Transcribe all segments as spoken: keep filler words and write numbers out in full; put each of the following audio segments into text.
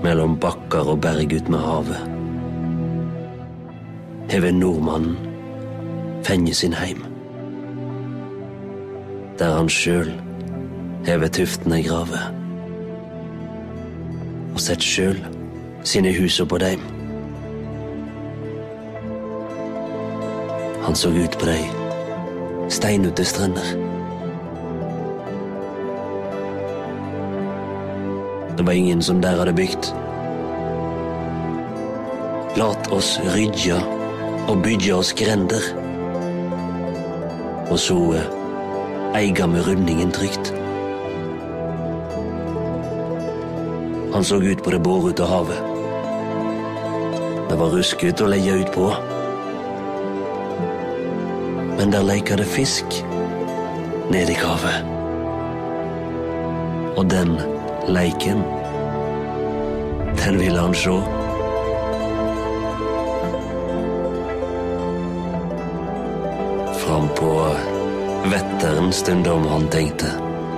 mellom bakker og berg ut med havet. Hever nordmannen fenje sin heim, der han sjøl hever tuftene grave, og sett sjøl sine hus oppå deim. Han så ut på dei steinute strender. Det var ingen som der hadde bygd. Lat oss rydja og bygja oss grender, og så eiga med rundingen trygt. Han så ut på det bårute havet. Det var rusket å leie ut på, men der leika det fisk ned i kavet. Og den leiken, den ville han sjå. Fram på vetteren stundom han tenkte,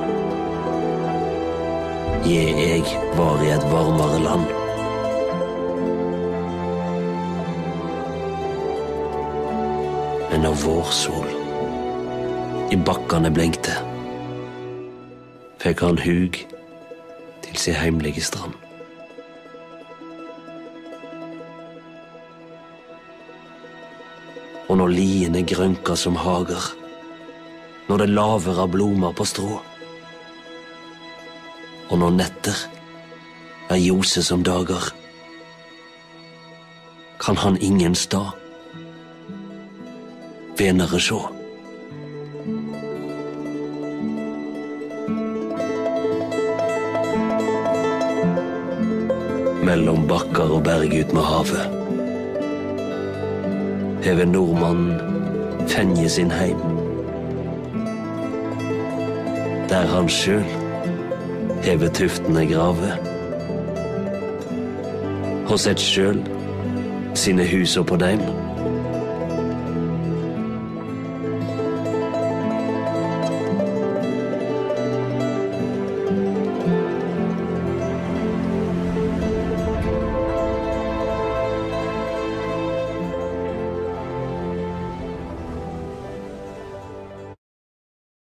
je jeg var i et varmere land. Men når vårsol i bakkene blengte, fikk han hug til sin heimlige strand. Og når liene grønka som hager, når det laver av blomar på strå, og når netter er ljose som dager, kan han ingen stad venere sjå. Mellom bakker og berg ut med havet, hever nordmannen fenje sin heim, der han sjøl hever tuftene grave, og sett sjøl sine hus oppå deim.